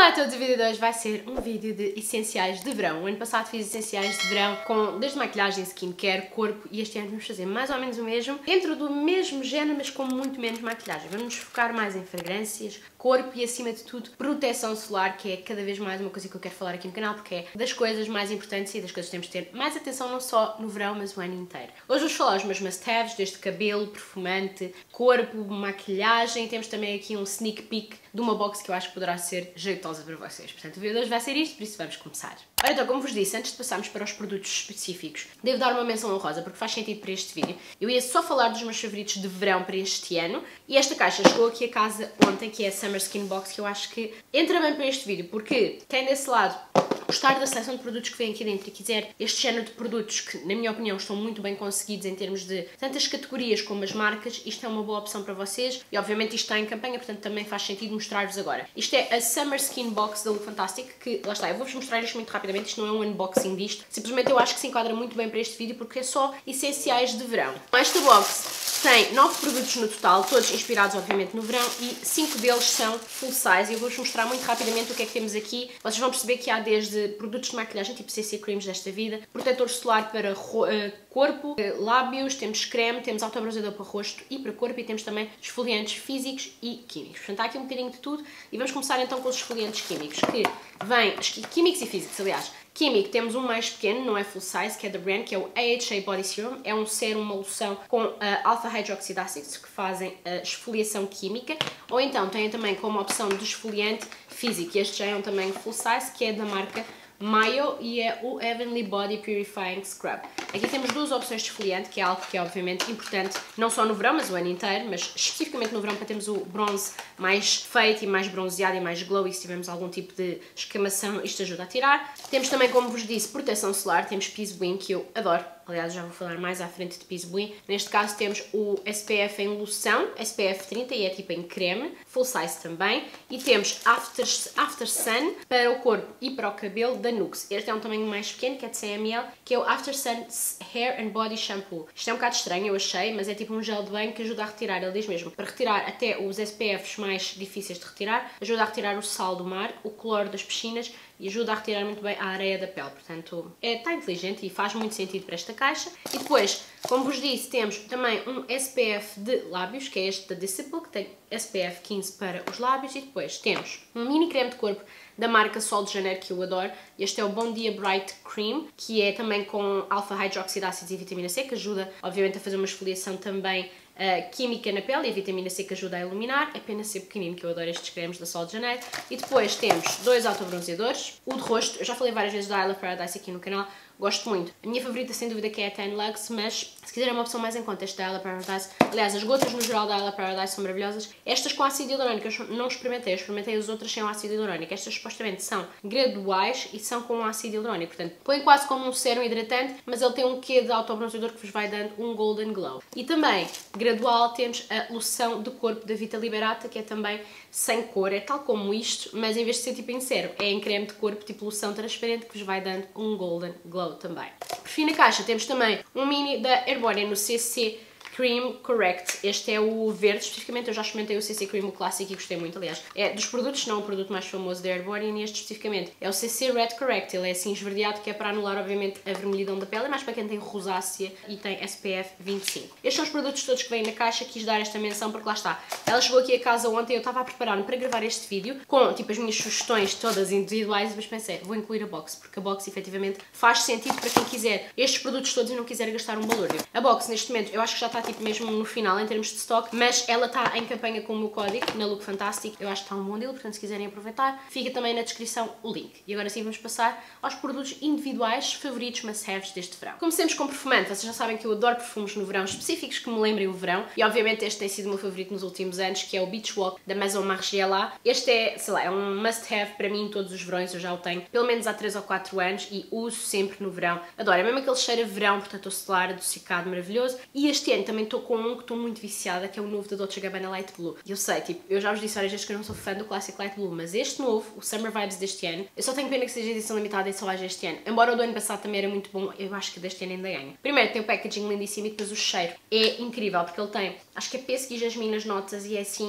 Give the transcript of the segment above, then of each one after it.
Olá a todos, o vídeo de hoje vai ser um vídeo de essenciais de verão. O ano passado fiz essenciais de verão com desde maquilhagem, skincare, corpo e este ano vamos fazer mais ou menos o mesmo, dentro do mesmo género, mas com muito menos maquilhagem. Vamos nos focar mais em fragrâncias, corpo e acima de tudo proteção solar, que é cada vez mais uma coisa que eu quero falar aqui no canal, porque é das coisas mais importantes e das coisas que temos de ter mais atenção não só no verão, mas o ano inteiro. Hoje vamos falar os meus must-haves, desde cabelo, perfumante, corpo, maquilhagem. Temos também aqui um sneak peek de uma box que eu acho que poderá ser jeitosa para vocês. Portanto, o vídeo de hoje vai ser isto, por isso vamos começar. Ora então, como vos disse, antes de passarmos para os produtos específicos, devo dar uma menção honrosa, porque faz sentido para este vídeo. Eu ia só falar dos meus favoritos de verão para este ano, e esta caixa chegou aqui a casa ontem, que é a Summer Skin Box, que eu acho que entra bem para este vídeo, porque tem desse lado gostar da seleção de produtos que vem aqui dentro e quiser este género de produtos que, na minha opinião, estão muito bem conseguidos em termos de tantas categorias como as marcas, isto é uma boa opção para vocês e obviamente isto está em campanha, portanto também faz sentido mostrar-vos agora. Isto é a Summer Skin Box da Look Fantastic, que lá está, eu vou-vos mostrar isto muito rapidamente, isto não é um unboxing disto, simplesmente eu acho que se enquadra muito bem para este vídeo porque é só essenciais de verão. Esta box tem 9 produtos no total, todos inspirados obviamente no verão e 5 deles são full size e eu vou-vos mostrar muito rapidamente o que é que temos aqui. Vocês vão perceber que há desde produtos de maquilhagem tipo CC Creams desta vida, protetor solar para corpo, lábios, temos creme, temos autobronzeador para rosto e para corpo e temos também esfoliantes físicos e químicos. Portanto, há aqui um bocadinho de tudo e vamos começar então com os esfoliantes químicos, que vêm, químicos e físicos aliás. Químico, temos um mais pequeno, não é full size, que é da brand, que é o AHA Body Serum. É um sérum, uma loção com alpha hydroxy acids que fazem a esfoliação química. Ou então tem também como opção de esfoliante físico. Este já é um tamanho full size, que é da marca Mayo e é o Heavenly Body Purifying Scrub. Aqui temos duas opções de esfoliante, que é algo que é obviamente importante, não só no verão, mas o ano inteiro, mas especificamente no verão para termos o bronze mais feito e mais bronzeado e mais glow, e se tivermos algum tipo de escamação, isto ajuda a tirar. Temos também, como vos disse, proteção solar, temos Peace Buoy, que eu adoro. Aliás, já vou falar mais à frente de Peace Buoy. Neste caso temos o SPF em loção, SPF 30 e é tipo em creme, full size também. E temos After Sun para o corpo e para o cabelo da Nux. Este é um tamanho mais pequeno, que é de 100 ml, que é o After Sun Hair and Body Shampoo. Isto é um bocado estranho, eu achei, mas é tipo um gel de banho que ajuda a retirar, ele diz mesmo, para retirar até os SPFs mais difíceis de retirar, ajuda a retirar o sal do mar, o cloro das piscinas e ajuda a retirar muito bem a areia da pele. Portanto, está inteligente e faz muito sentido para esta caixa. E depois, como vos disse, temos também um SPF de lábios, que é este da Disciple, que tem SPF 15 para os lábios. E depois temos um mini creme de corpo da marca Sol de Janeiro, que eu adoro. Este é o Bom Dia Bright Cream, que é também com alpha hydroxy acids e vitamina C, que ajuda obviamente a fazer uma esfoliação também química na pele, e a vitamina C que ajuda a iluminar. É pena ser pequenino, que eu adoro estes cremes da Sol de Janeiro. E depois temos dois autobronzeadores, o de rosto, eu já falei várias vezes da Isle of Paradise aqui no canal, gosto muito. A minha favorita sem dúvida que é a Tan Luxe, mas se quiserem uma opção mais em conta, esta da Isle of Paradise, aliás as gotas no geral da Isle of Paradise são maravilhosas. Estas com ácido hialurônico eu não experimentei, eu experimentei as outras sem o ácido hialurônico. Estas supostamente são graduais e são com ácido hialurônico, portanto põe quase como um sérum hidratante, mas ele tem um quê de autobronzeador que vos vai dando um golden glow. E também gradual temos a loção de corpo da Vita Liberata, que é também sem cor, é tal como isto, mas em vez de ser tipo em sérum, é em creme de corpo, tipo loção transparente, que vos vai dando um golden glow também. Por fim, na caixa temos também um mini da Herborian no CC Cream Correct. Este é o verde, especificamente eu já experimentei o CC Cream, o clássico, e gostei muito, aliás. É dos produtos, não o produto mais famoso da Herborian, e este especificamente é o CC Red Correct. Ele é assim esverdeado, que é para anular, obviamente, a vermelhidão da pele, é mais para quem tem rosácea e tem SPF 25. Estes são os produtos todos que vêm na caixa, quis dar esta menção porque lá está. Ela chegou aqui a casa ontem, eu estava a preparar-me para gravar este vídeo, com tipo as minhas sugestões todas individuais, mas pensei, vou incluir a box, porque a box efetivamente faz sentido para quem quiser estes produtos todos e não quiser gastar um balúrdio. A box, neste momento, eu acho que já está tipo mesmo no final em termos de stock, mas ela está em campanha com o meu código na Look Fantastic. Eu acho que está um bom deal, portanto se quiserem aproveitar, fica também na descrição o link. E agora sim vamos passar aos produtos individuais favoritos must-haves deste verão. Comecemos com perfumante. Vocês já sabem que eu adoro perfumes no verão específicos que me lembrem o verão, e obviamente este tem sido o meu favorito nos últimos anos, que é o Beach Walk da Maison Margiela. Este é, sei lá, é um must-have para mim todos os verões, eu já o tenho pelo menos há 3 ou 4 anos e uso sempre no verão. Adoro, é mesmo aquele cheiro a verão, portanto o solar adocicado maravilhoso. E este ano também estou com um que estou muito viciada, que é o novo da Dolce & Gabbana Light Blue. E eu sei, tipo, eu já vos disse várias vezes que eu não sou fã do Classic Light Blue, mas este novo, o Summer Vibes deste ano, eu só tenho pena que seja edição limitada e só haja este ano. Embora o do ano passado também era muito bom, eu acho que deste ano ainda ganha. Primeiro tem o packaging lindíssimo e depois o cheiro é incrível, porque ele tem, acho que é pêssego e jasmim nas notas e é assim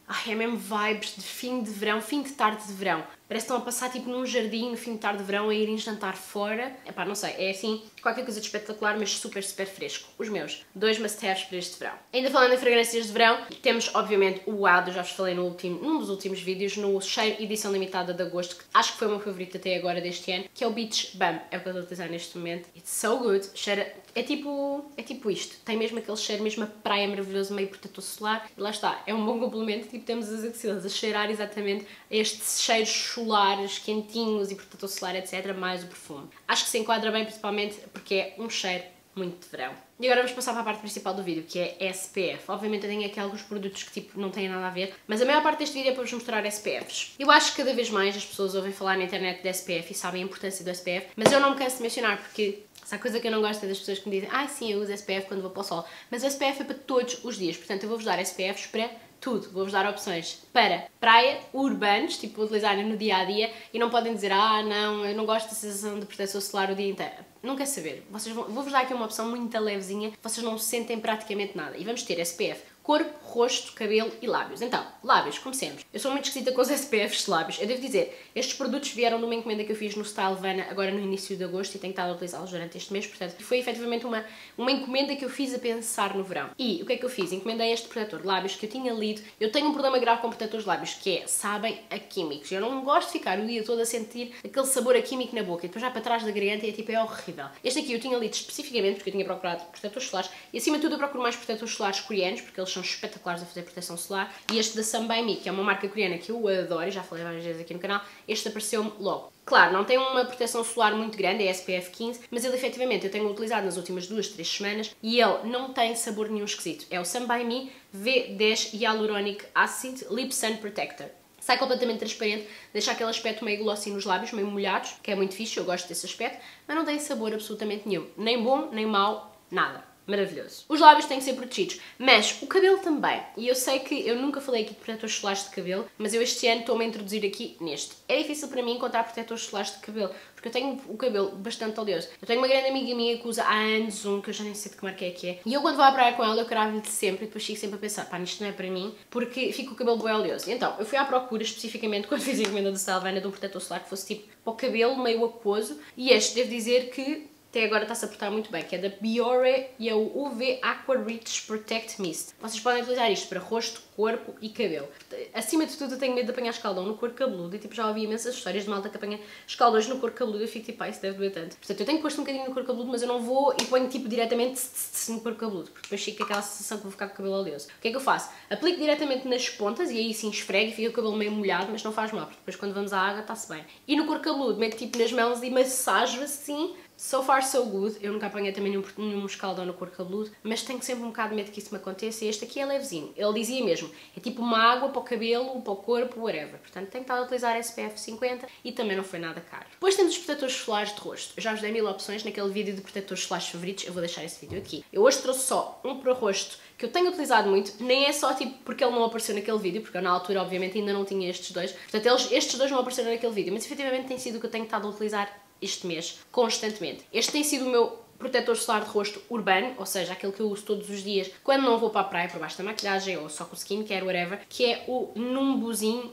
Ai, é mesmo vibes de fim de verão, fim de tarde de verão. Parece que estão a passar tipo num jardim no fim de tarde de verão a irem jantar fora. Epá, não sei, é assim, qualquer coisa de espetacular, mas super, super fresco. Os meus, 2 must-haves para este verão. Ainda falando em fragrâncias de verão, temos obviamente o Ado, já vos falei num dos últimos vídeos, no cheiro edição limitada de agosto, que acho que foi o meu favorito até agora deste ano, que é o Beach Bum. É o que eu estou a utilizar neste momento. It's so good. Cheira, é tipo isto. Tem mesmo aquele cheiro, mesmo a praia maravilhoso, meio protetor solar. E lá está, é um bom complemento, tipo temos as axilas a cheirar exatamente a estes cheiros solares, quentinhos e protetor solar, etc, mais o perfume. Acho que se enquadra bem, principalmente porque é um cheiro muito de verão. E agora vamos passar para a parte principal do vídeo, que é SPF. Obviamente eu tenho aqui alguns produtos que tipo não têm nada a ver, mas a maior parte deste vídeo é para vos mostrar SPFs. Eu acho que cada vez mais as pessoas ouvem falar na internet de SPF e sabem a importância do SPF, mas eu não me canso de mencionar porque essa coisa que eu não gosto é das pessoas que me dizem sim, eu uso SPF quando vou para o sol, mas o SPF é para todos os dias, portanto eu vou-vos dar SPFs para tudo. Vou-vos dar opções para praia, urbanos, tipo utilizarem no dia-a-dia e não podem dizer não, eu não gosto da sensação de proteção solar o dia inteiro. Não quer saber. Vou-vos dar aqui uma opção muito levezinha, vocês não sentem praticamente nada. E vamos ter SPF corpo, rosto, cabelo e lábios. Então, lábios, como sempre. Eu sou muito esquisita com os SPFs de lábios. Eu devo dizer, estes produtos vieram numa encomenda que eu fiz no Stylevana agora no início de agosto e tenho estado a utilizá-los durante este mês, portanto, foi efetivamente uma encomenda que eu fiz a pensar no verão. E o que é que eu fiz? Encomendei este protetor de lábios que eu tinha lido. Eu tenho um problema grave com protetores de lábios, que é, sabem a químicos. Eu não gosto de ficar o dia todo a sentir aquele sabor a químico na boca e depois já para trás da garganta e é horrível. Este aqui eu tinha lido especificamente porque eu tinha procurado protetores solares e acima de tudo eu procuro mais protetores solares coreanos porque eles são espetaculares a fazer proteção solar, e este da Sun By Me, que é uma marca coreana que eu adoro e já falei várias vezes aqui no canal, este apareceu-me logo. Claro, não tem uma proteção solar muito grande, é SPF 15, mas ele efetivamente eu tenho utilizado nas últimas 2-3 semanas e ele não tem sabor nenhum esquisito. É o Sun By Me V10 Hyaluronic Acid Lip Sun Protector. Sai completamente transparente, deixa aquele aspecto meio glossy nos lábios, meio molhados, que é muito fixe, eu gosto desse aspecto, mas não tem sabor absolutamente nenhum. Nem bom, nem mau, nada. Maravilhoso. Os lábios têm que ser protegidos, mas o cabelo também. E eu sei que eu nunca falei aqui de protetores solares de cabelo, mas eu este ano estou-me a introduzir aqui neste. É difícil para mim encontrar protetores solares de cabelo, porque eu tenho o cabelo bastante oleoso. Eu tenho uma grande amiga minha que usa há anos que eu já nem sei de que marca é que é. E eu quando vou à praia com ela, eu cravo-lhe sempre e depois fico sempre a pensar, pá, isto não é para mim, porque fica o cabelo bem oleoso. Então, eu fui à procura especificamente quando fiz a encomenda do Stylevana de um protetor solar que fosse tipo para o cabelo meio aquoso, e este, devo dizer que até agora está-se a portar muito bem, que é da Biore e é o UV Aqua Rich Protect Mist. Vocês podem utilizar isto para rosto, corpo e cabelo. Acima de tudo eu tenho medo de apanhar escaldão no couro cabeludo e tipo já ouvi imensas histórias de malta que apanha escaldões no couro cabeludo e eu fico tipo, isso deve doer tanto. Portanto, eu tenho posto um bocadinho no couro cabeludo, mas eu não vou e ponho tipo diretamente no couro cabeludo, porque depois fica aquela sensação que vou ficar com o cabelo oleoso. O que é que eu faço? Aplico diretamente nas pontas e aí sim esfrego e fica o cabelo meio molhado, mas não faz mal, porque depois quando vamos à água está-se bem. E no couro cabeludo meto tipo nas mãos e massajo assim. So far so good, eu nunca apanhei também nenhum escaldão no couro cabeludo, mas tenho sempre um bocado de medo que isso me aconteça e este aqui é levezinho. Ele dizia mesmo, é tipo uma água para o cabelo, para o corpo, whatever. Portanto, tenho estado a utilizar SPF 50 e também não foi nada caro. Depois temos os protetores solares de rosto. Eu já vos dei 1000 opções naquele vídeo de protetores solares favoritos, eu vou deixar esse vídeo aqui. Eu hoje trouxe só um para o rosto que eu tenho utilizado muito, nem é só tipo porque ele não apareceu naquele vídeo, porque eu na altura obviamente ainda não tinha estes dois. Portanto, estes dois não apareceram naquele vídeo, mas efetivamente tem sido o que eu tenho estado a utilizar este mês, constantemente. Este tem sido o meu protetor solar de rosto urbano, ou seja, aquele que eu uso todos os dias quando não vou para a praia por baixo da maquilhagem ou só com skincare, whatever, que é o Numbuzin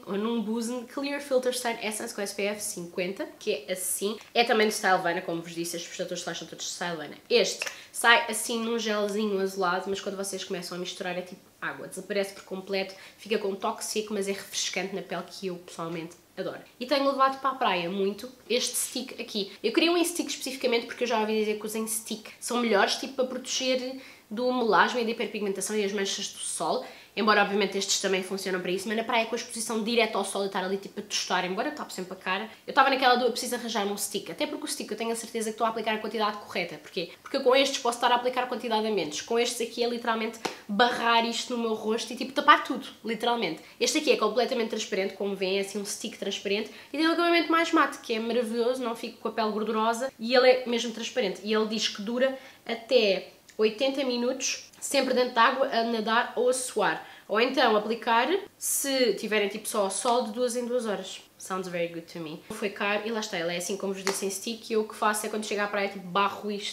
Clear Filter Sun Essence com SPF 50, que é assim. É também de Stylevana, como vos disse, estes protetores solares são todos de Stylevana. Este sai assim num gelzinho azulado, mas quando vocês começam a misturar é tipo água, desaparece por completo, fica com um toque seco, mas é refrescante na pele, que eu pessoalmente adoro. E tenho levado para a praia muito este stick aqui. Eu queria um em stick especificamente porque eu já ouvi dizer que os em stick são melhores tipo para proteger do melasma e da hiperpigmentação e as manchas do sol. Embora obviamente estes também funcionam para isso, mas na praia com a exposição direta ao sol e estar ali tipo a tostar, embora eu tapo sempre a cara, eu estava naquela dúvida, eu preciso arranjar um stick, até porque o stick eu tenho a certeza que estou a aplicar a quantidade correta. Porquê? Porque eu com estes posso estar a aplicar a quantidade a menos. Com estes aqui é literalmente barrar isto no meu rosto e tipo tapar tudo, literalmente. Este aqui é completamente transparente, como veem, é assim um stick transparente e tem um acabamento mais mate, que é maravilhoso, não fico com a pele gordurosa e ele é mesmo transparente. E ele diz que dura até 80 minutos, sempre dentro de água, a nadar ou a suar. Ou então aplicar, se tiverem tipo só ao sol, de 2 em 2 horas. Sounds very good to me. Foi caro e lá está, ele é assim como vos disse em stick e eu o que faço é quando chego à praia tipo barro isto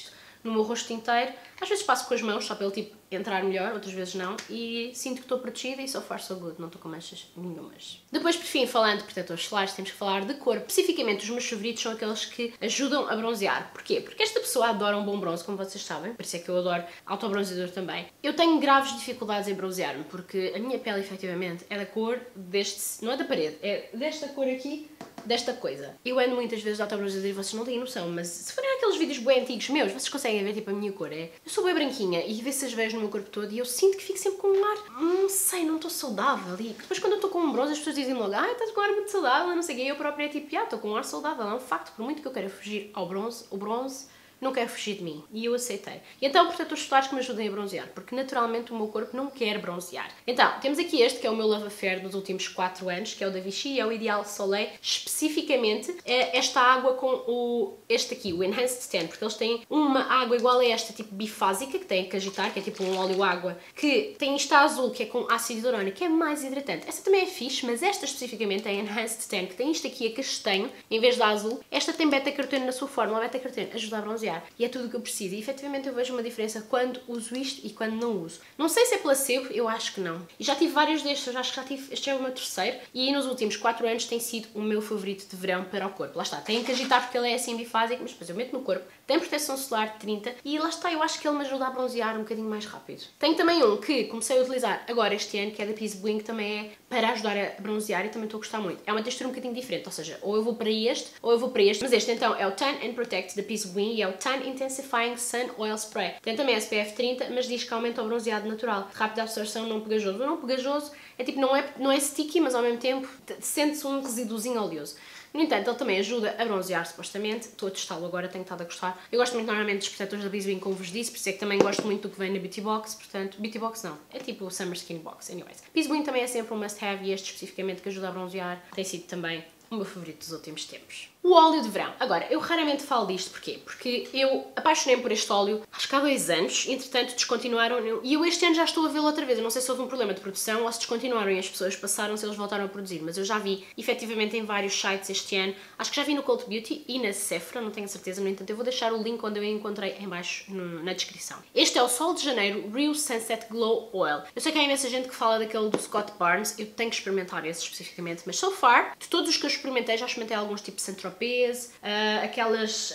no meu rosto inteiro. Às vezes passo com as mãos, só para ele tipo entrar melhor, outras vezes não. E sinto que estou protegida e so far so good, não estou com manchas nenhumas. Depois, por fim, falando de protetores solares, temos que falar de cor. Especificamente, os meus favoritos são aqueles que ajudam a bronzear. Porquê? Porque esta pessoa adora um bom bronze, como vocês sabem. Por isso é que eu adoro autobronzeador também. Eu tenho graves dificuldades em bronzear-me, porque a minha pele, efetivamente, é da cor deste... Não é da parede, é desta cor aqui, desta coisa. Eu ando muitas vezes de autobronzeador e vocês não têm noção, mas se forem aqueles vídeos bem antigos meus, vocês conseguem ver tipo a minha cor. Eu sou bem branquinha e vê-se as veias no meu corpo todo e eu sinto que fico sempre com um ar, não sei, não estou saudável. E depois quando eu estou com um bronze as pessoas dizem logo, estás com um ar muito saudável, não sei o quê. E eu própria é tipo, estou com um ar saudável. É um facto, por muito que eu queira fugir ao bronze, o bronze não quer fugir de mim. E eu aceitei. E então, protetores solares que me ajudem a bronzear, porque naturalmente o meu corpo não quer bronzear. Então, temos aqui este, que é o meu love affair dos últimos 4 anos, que é o da Vichy, é o Ideal Soleil. Especificamente, esta água com este aqui, o Enhanced Tan, porque eles têm uma água igual a esta, tipo bifásica, que tem que agitar, que é tipo um óleo-água, que tem esta azul, que é com ácido hialurónico, que é mais hidratante. Essa também é fixe, mas esta especificamente, a Enhanced Tan, que tem isto aqui a castanho, em vez da azul, esta tem beta-caroteno na sua fórmula. A beta-caroteno ajuda a bronzear. E é tudo o que eu preciso. E efetivamente eu vejo uma diferença quando uso isto e quando não uso. Não sei se é placebo, eu acho que não. E já tive vários destes, eu acho que já tive, este é o meu terceiro. E nos últimos 4 anos tem sido o meu favorito de verão para o corpo. Lá está, tem que agitar porque ele é assim bifásico, mas depois eu meto no corpo. Tem proteção solar de 30 e lá está, eu acho que ele me ajuda a bronzear um bocadinho mais rápido. Tenho também um que comecei a utilizar agora este ano, que é da Peace Bling, que também é para ajudar a bronzear e também estou a gostar muito. É uma textura um bocadinho diferente, ou seja, ou eu vou para este, ou eu vou para este. Mas este então é o Tan and Protect da Peace Bling e é o Tan Intensifying Sun Oil Spray. Tem também SPF 30, mas diz que aumenta o bronzeado natural. Rápida absorção, não pegajoso. O não pegajoso é tipo, não é sticky, mas ao mesmo tempo sente-se um resíduozinho oleoso. No entanto, ele também ajuda a bronzear, supostamente. Estou a testá-lo agora, tenho estado a gostar. Eu gosto muito normalmente dos protetores da Peace Bling, como vos disse, por isso é que também gosto muito do que vem na Beauty Box, portanto, Beauty Box não, é tipo o Summer Skin Box, anyways. Peace Bling também é sempre um must-have e este especificamente que ajuda a bronzear tem sido também o meu favorito dos últimos tempos. O óleo de verão. Agora, eu raramente falo disto, porquê? Porque eu apaixonei-me por este óleo, acho que há 2 anos, entretanto descontinuaram, e eu este ano já estou a vê-lo outra vez. Eu não sei se houve um problema de produção ou se descontinuaram e as pessoas passaram, se eles voltaram a produzir, mas eu já vi, efetivamente, em vários sites este ano. Acho que já vi no Cult Beauty e na Sephora, não tenho certeza, no entanto eu vou deixar o link onde eu encontrei em baixo na descrição. Este é o Sol de Janeiro Real Sunset Glow Oil. Eu sei que há imensa gente que fala daquele do Scott Barnes, eu tenho que experimentar esse especificamente, mas so far, de todos os que eu experimentei, já experimentei alguns tipo Saint-Tropez, aquelas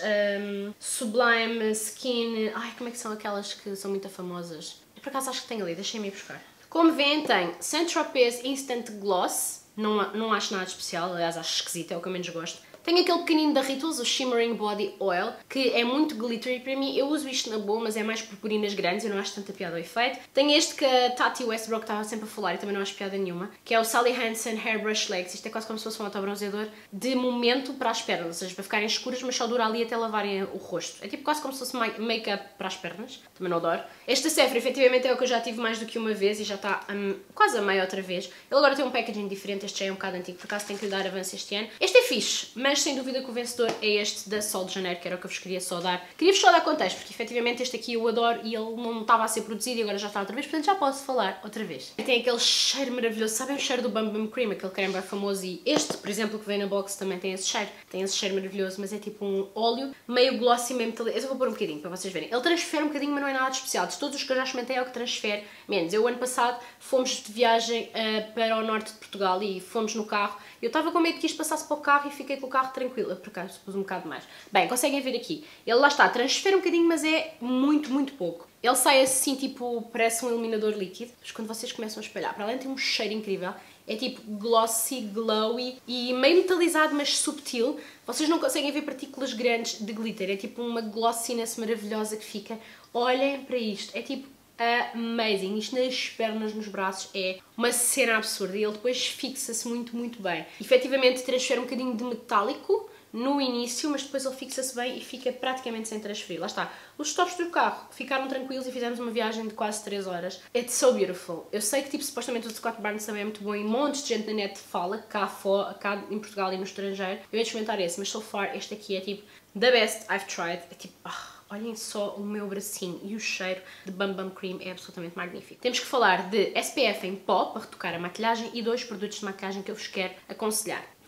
Sublime Skin, ai, como é que são aquelas que são muito famosas? Eu, por acaso acho que tenho ali, deixem-me ir buscar. Como veem, tem Saint-Tropez Instant Gloss, não acho nada especial, aliás acho esquisito, é o que eu menos gosto. Tenho aquele pequenino da Rituals, o Shimmering Body Oil, que é muito glittery para mim. Eu uso isto na boa, mas é mais purpurinas grandes, eu não acho tanta piada ao efeito. Tenho este que a Tati Westbrook estava sempre a falar e também não acho piada nenhuma, que é o Sally Hansen Hairbrush Legs. Isto é quase como se fosse um autobronzeador de momento para as pernas, ou seja, para ficarem escuras, mas só dura ali até lavarem o rosto. É tipo quase como se fosse make-up para as pernas, também não adoro. Este da Sephora, efetivamente, é o que eu já tive mais do que uma vez e já está quase a meia outra vez. Ele agora tem um packaging diferente, este já é um bocado antigo, por acaso tenho que lhe dar avanço este ano. Este é fixe, mas sem dúvida que o vencedor é este da Sol de Janeiro, que era o que eu vos queria só dar. Queria-vos só dar contexto, porque efetivamente este aqui eu adoro e ele não estava a ser produzido e agora já está outra vez, portanto já posso falar outra vez. E tem aquele cheiro maravilhoso, sabem o cheiro do Bum Bum Cream, aquele creme bem famoso, e este, por exemplo, que vem na box também tem esse cheiro maravilhoso, mas é tipo um óleo meio glossy, meio metálico. Eu vou pôr um bocadinho para vocês verem. Ele transfere um bocadinho, mas não é nada de especial. De todos os que eu já experimentei é o que transfere menos. Eu, ano passado, fomos de viagem para o norte de Portugal e fomos no carro. Eu estava com medo que isto passasse para o carro e fiquei com o carro tranquila, por acaso pus um bocado mais. Bem, conseguem ver aqui. Ele lá está, transfere um bocadinho, mas é muito, muito pouco. Ele sai assim, tipo, parece um iluminador líquido, mas quando vocês começam a espalhar, para além tem um cheiro incrível, é tipo glossy, glowy e meio metalizado, mas subtil. Vocês não conseguem ver partículas grandes de glitter, é tipo uma glossiness maravilhosa que fica. Olhem para isto, é tipo amazing. Isto nas pernas, nos braços, é uma cena absurda e ele depois fixa-se muito, muito bem. Efetivamente transfere um bocadinho de metálico no início, mas depois ele fixa-se bem e fica praticamente sem transferir. Lá está. Os stops do carro ficaram tranquilos e fizemos uma viagem de quase 3 horas. It's so beautiful. Eu sei que, tipo, supostamente o Scott Barnes também é muito bom e montes de gente na net fala, cá em Portugal e no estrangeiro. Eu ia experimentar esse, mas so far este aqui é tipo the best I've tried. É tipo, olhem só o meu bracinho e o cheiro de Bum Bum Cream é absolutamente magnífico. Temos que falar de SPF em pó para retocar a maquilhagem e 2 produtos de maquilhagem que eu vos quero aconselhar.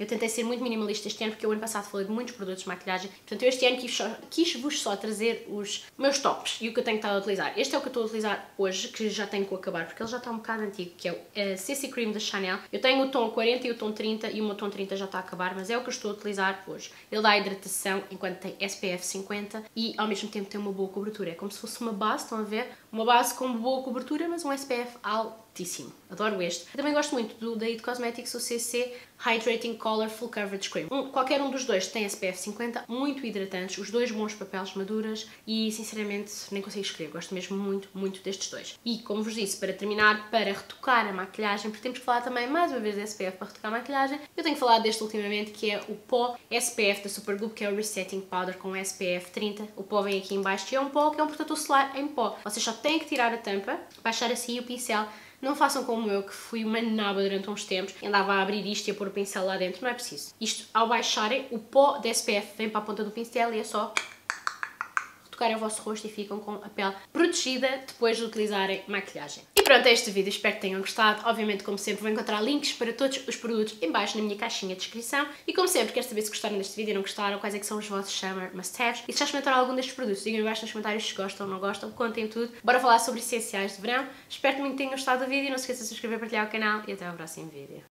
Eu tentei ser muito minimalista este ano porque o ano passado falei de muitos produtos de maquilhagem, portanto eu este ano quis-vos só trazer os meus tops e o que eu tenho estado a utilizar. Este é o que eu estou a utilizar hoje, que já tenho que acabar porque ele já está um bocado antigo, que é o CC Cream da Chanel. Eu tenho o tom 40 e o tom 30 e o meu tom 30 já está a acabar, mas é o que eu estou a utilizar hoje. Ele dá hidratação enquanto tem SPF 50 e ao mesmo tempo tem uma boa cobertura. É como se fosse uma base, estão a ver? Uma base com boa cobertura, mas um SPF altíssimo. Adoro este. Eu também gosto muito do da It Cosmetics, o CC Hydrating Color Full Coverage Cream. Qualquer um dos dois tem SPF 50, muito hidratantes, os dois bons papéis maduras e sinceramente nem consigo escrever, gosto mesmo muito, muito destes dois. E como vos disse, para terminar, para retocar a maquilhagem, porque temos que falar também mais uma vez de SPF para retocar a maquilhagem, eu tenho falado deste ultimamente, que é o pó SPF da Supergoop, que é o Resetting Powder com SPF 30. O pó vem aqui em baixo e é um pó que é um protetor solar em pó. Vocês só têm que tirar a tampa, baixar assim o pincel. Não façam como eu, que fui uma naba durante uns tempos, andava a abrir isto e a pôr o pincel lá dentro, não é preciso. Isto, ao baixarem, o pó de SPF vem para a ponta do pincel e é só retocarem o vosso rosto e ficam com a pele protegida depois de utilizarem maquilhagem. E pronto, é este vídeo, espero que tenham gostado. Obviamente, como sempre, vou encontrar links para todos os produtos em baixo na minha caixinha de descrição. E como sempre, quero saber se gostaram deste vídeo e não gostaram, quais é que são os vossos summer must-haves. E se já experimentaram algum destes produtos, digam-me abaixo nos comentários se gostam ou não gostam, contem tudo. Bora falar sobre essenciais de verão. Espero que tenham gostado do vídeo, não se esqueçam de se inscrever, partilhar o canal e até ao próximo vídeo.